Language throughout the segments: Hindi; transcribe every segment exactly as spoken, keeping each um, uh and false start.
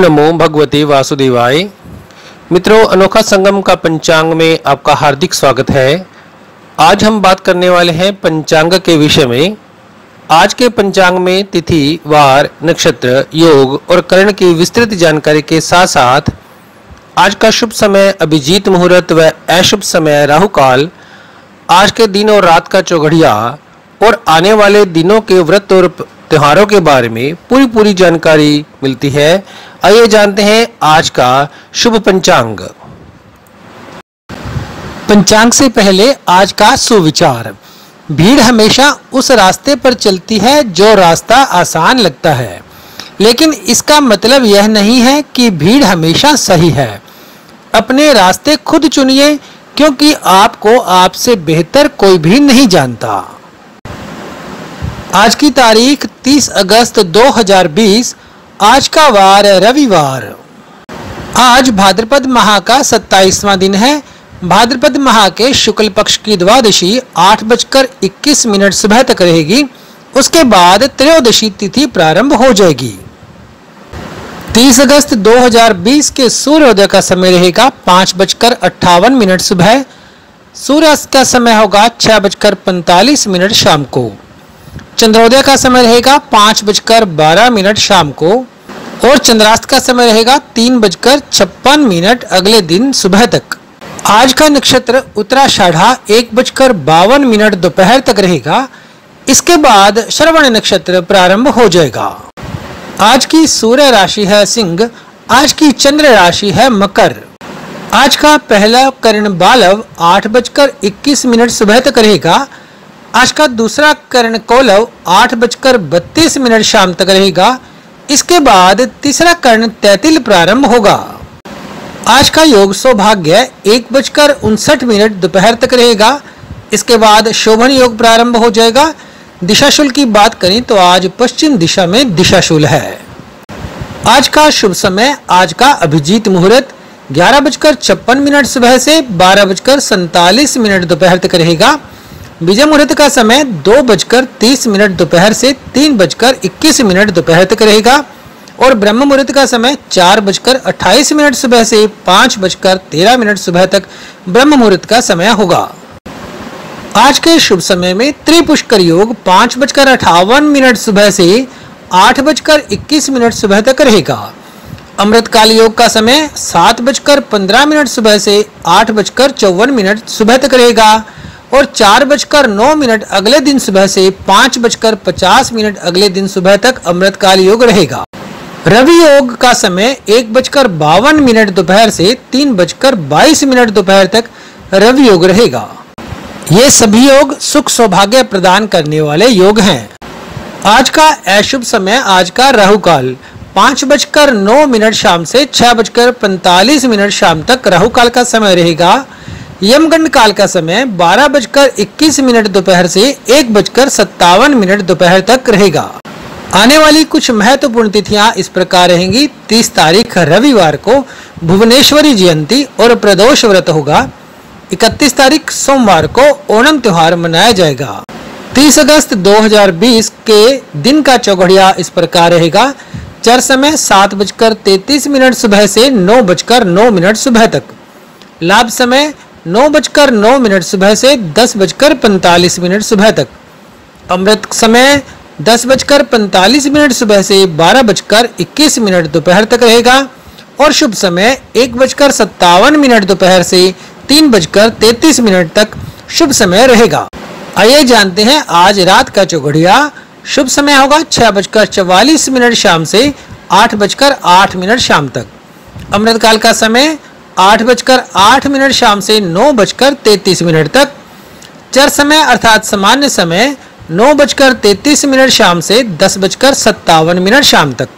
नमो भगवते वासुदेवाय। मित्रों, अनोखा संगम का पंचांग में आपका हार्दिक स्वागत है। आज हम बात करने वाले हैं पंचांग के विषय में। आज के पंचांग में तिथि, वार, नक्षत्र, योग और करण की विस्तृत जानकारी के साथ साथ आज का शुभ समय अभिजीत मुहूर्त व अशुभ समय राहु काल, आज के दिन और रात का चौघड़िया और आने वाले दिनों के व्रत और त्योहारों के बारे में पूरी पूरी जानकारी मिलती है। आइए जानते हैं आज का शुभ पंचांग। पंचांग से पहले आज का सुविचार। भीड़ हमेशा उस रास्ते पर चलती है जो रास्ता आसान लगता है, लेकिन इसका मतलब यह नहीं है कि भीड़ हमेशा सही है। अपने रास्ते खुद चुनिए, क्योंकि आपको आपसे बेहतर कोई भी नहीं जानता। आज की तारीख तीस अगस्त दो हज़ार बीस। आज का वार रविवार। आज भाद्रपद माह का सत्ताईसवां दिन है। भाद्रपद माह के शुक्ल पक्ष की द्वादशी आठ बजकर इक्कीस मिनट सुबह तक रहेगी। उसके बाद त्रयोदशी तिथि प्रारंभ हो जाएगी। तीस अगस्त दो हज़ार बीस के सूर्योदय का समय रहेगा पाँच बजकर अट्ठावन मिनट सुबह। सूर्यास्त का समय होगा छह बजकर पैंतालीस मिनट शाम को। चंद्रोदय का समय रहेगा पाँच बजकर बारह मिनट शाम को और चंद्रास्त का समय रहेगा तीन बजकर छप्पन मिनट अगले दिन सुबह तक। आज का नक्षत्र उत्तराषाढ़ा एक बजकर बावन मिनट दोपहर तक रहेगा। इसके बाद श्रवण नक्षत्र प्रारंभ हो जाएगा। आज की सूर्य राशि है सिंह। आज की चंद्र राशि है मकर। आज का पहला करण बालव आठ बजकर इक्कीस मिनट सुबह तक रहेगा। आज का दूसरा करण कोलव आठ बजकर बत्तीस मिनट शाम तक रहेगा। इसके बाद तीसरा कर्ण तैतिल प्रारंभ होगा। आज का योग सौभाग्य एक बजकर उनसठ मिनट दोपहर तक रहेगा। इसके बाद शोभन योग प्रारंभ हो जाएगा। दिशाशूल की बात करें तो आज पश्चिम दिशा में दिशाशूल है। आज का शुभ समय, आज का अभिजीत मुहूर्त ग्यारह बजकर छप्पन मिनट सुबह से बारह बजकर सैतालीस मिनट दोपहर तक रहेगा। विजय मुहूर्त का समय दो बजकर तीस मिनट दोपहर से तीन बजकर इक्कीस मिनट दोपहर तक रहेगा और ब्रह्म मुहूर्त का समय चार बजकर अट्ठाईस मिनट सुबह से पाँच बजकर तेरह मिनट सुबह तक ब्रह्म मुहूर्त का समय होगा। आज के शुभ समय में त्रिपुष्कर योग पाँच बजकर अट्ठावन मिनट सुबह से आठ बजकर इक्कीस मिनट सुबह तक रहेगा। अमृतकाल योग का समय सात बजकर पंद्रह मिनट सुबह से आठ बजकर चौवन मिनट सुबह तक रहेगा और चार बजकर नौ मिनट अगले दिन सुबह से पाँच बजकर पचास मिनट अगले दिन सुबह तक अमृतकाल योग रहेगा। रवि योग का समय एक बजकर बावन मिनट दोपहर से तीन बजकर बाईस मिनट दोपहर तक रवि योग रहेगा। ये सभी योग सुख सौभाग्य प्रदान करने वाले योग हैं। आज का अशुभ समय, आज का राहु काल पाँच बजकर नौ मिनट शाम से छह बजकर पैंतालीस मिनट शाम तक राहु काल का समय रहेगा। यमगंड काल का समय बारह बजकर इक्कीस मिनट दोपहर से एक बजकर सत्तावन मिनट दोपहर तक रहेगा। आने वाली कुछ महत्वपूर्ण तिथियां इस प्रकार रहेंगी। तीस तारीख रविवार को भुवनेश्वरी जयंती और प्रदोष व्रत होगा। इकतीस तारीख सोमवार को ओणम त्योहार मनाया जाएगा। तीस अगस्त दो हज़ार बीस के दिन का चौघड़िया इस प्रकार रहेगा। चर समय सात बजकर तैतीस मिनट सुबह से नौ बजकर नौ मिनट सुबह तक। लाभ समय नौ बजकर नौ मिनट सुबह से दस बजकर पैंतालीस मिनट सुबह तक। अमृत समय दस बजकर पैंतालीस मिनट सुबह से बारह बजकर इक्कीस मिनट दोपहर तक रहेगा और शुभ समय एक बजकर सत्तावन मिनट दोपहर से तीन बजकर तैतीस मिनट तक शुभ समय रहेगा। आइए जानते हैं आज रात का चौघड़िया। शुभ समय होगा छह बजकर चौवालीस मिनट शाम से आठ बजकर आठ मिनट शाम तक। अमृतकाल का समय आठ बजकर आठ मिनट शाम से नौ बजकर तैतीस मिनट तक। चर समय अर्थात सामान्य समय नौ बजकर तैतीस मिनट शाम से दस बजकर सत्तावन मिनट शाम तक।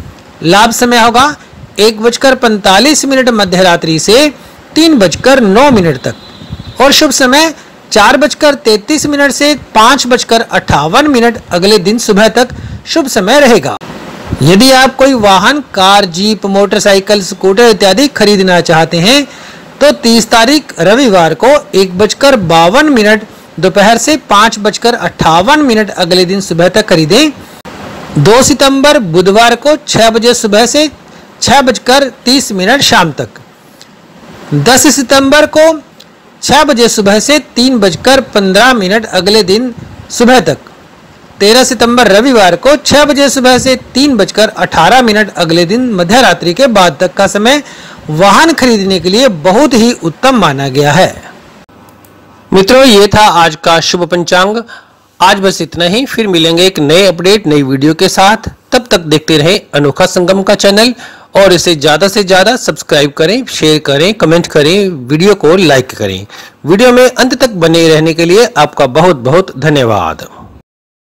लाभ समय होगा एक बजकर पैंतालीस मिनट मध्य रात्रि से तीन बजकर नौ मिनट तक और शुभ समय चार बजकर तैतीस मिनट से पाँच बजकर अट्ठावन मिनट अगले दिन सुबह तक शुभ समय रहेगा। यदि आप कोई वाहन, कार, जीप, मोटरसाइकिल, स्कूटर इत्यादि खरीदना चाहते हैं तो तीस तारीख रविवार को एक बजकर बावन मिनट दोपहर से पाँच बजकर अट्ठावन मिनट अगले दिन सुबह तक खरीदें। दो सितंबर बुधवार को छह बजे सुबह से छह बजकर तीस मिनट शाम तक। दस सितंबर को छह बजे सुबह से तीन बजकर पंद्रह मिनट अगले दिन सुबह तक। तेरह सितंबर रविवार को छह बजे सुबह से तीन बजकर अठारह मिनट अगले दिन मध्य रात्रि के बाद तक का समय वाहन खरीदने के लिए बहुत ही उत्तम माना गया है। मित्रों, ये था आज का शुभ पंचांग। आज बस इतना ही, फिर मिलेंगे एक नए अपडेट नई वीडियो के साथ। तब तक देखते रहें अनोखा संगम का चैनल और इसे ज्यादा से ज्यादा सब्सक्राइब करें, शेयर करें, कमेंट करें, वीडियो को लाइक करें। वीडियो में अंत तक बने रहने के लिए आपका बहुत बहुत धन्यवाद।